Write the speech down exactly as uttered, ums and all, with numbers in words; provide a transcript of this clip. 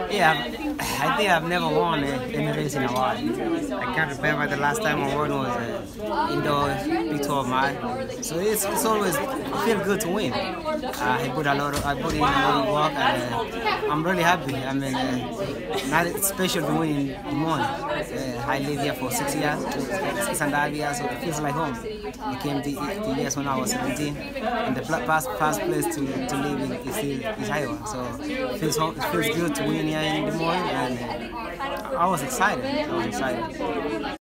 Yeah, I think I've never won any race in a while. I can't remember the last time I won was uh, indoor Big twelve mile. So it's it's always I feel good to win. Uh, I put a lot of I put in a lot of work, and uh, I'm really happy. I mean, uh, not it's special to win in the morning. Uh, I lived here for six years, six and a half years, so it feels like home. I came to the years when I was seventeen, and the past past place to to live in is, is Iowa. So it feels it feels good to win here in the morning, and I was excited. I was excited.